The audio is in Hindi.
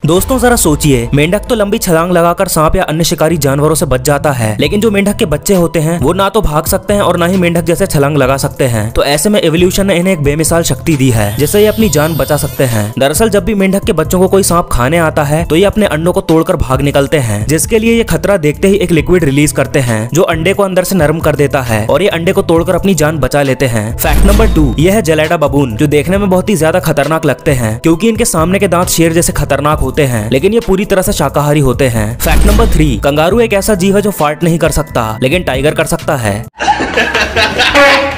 दोस्तों जरा सोचिए, मेंढक तो लंबी छलांग लगाकर सांप या अन्य शिकारी जानवरों से बच जाता है, लेकिन जो मेंढक के बच्चे होते हैं वो ना तो भाग सकते हैं और ना ही मेंढक जैसे छलांग लगा सकते हैं। तो ऐसे में एवोल्यूशन ने इन्हें एक बेमिसाल शक्ति दी है जिससे ये अपनी जान बचा सकते हैं। दरअसल जब भी मेंढक के बच्चों को कोई सांप खाने आता है तो ये अपने अंडों को तोड़कर भाग निकलते हैं, जिसके लिए ये खतरा देखते ही एक लिक्विड रिलीज करते हैं जो अंडे को अंदर से नरम कर देता है और ये अंडे को तोड़कर अपनी जान बचा लेते हैं। फैक्ट नंबर 2, यह है जेलेडा बबून, जो देखने में बहुत ही ज्यादा खतरनाक लगते हैं क्योंकि इनके सामने के दांत शेर जैसे खतरनाक होते हैं, लेकिन ये पूरी तरह से शाकाहारी होते हैं। फैक्ट नंबर 3, कंगारू एक ऐसा जीव है जो फार्ट नहीं कर सकता लेकिन टाइगर कर सकता है।